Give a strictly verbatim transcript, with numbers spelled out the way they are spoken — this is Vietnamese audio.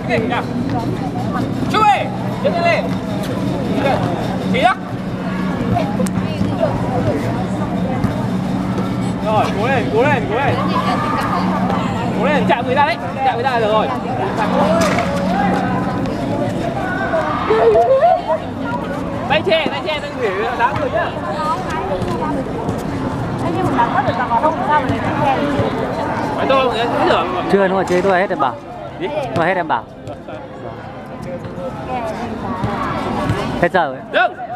chuẩn bị đứng lên chỉ đó rồi cố lên cố lên cố lên cố lên chạm người ta đấy chạm người ta được rồi tay che tay che tay nghỉ đá người nhá nhưng mà làm hết được là còn không sao mà lại tay che phải tôi thấy được chưa đúng rồi chơi tôi hết em bảo tôi hết em bảo hết giờ rồi đứng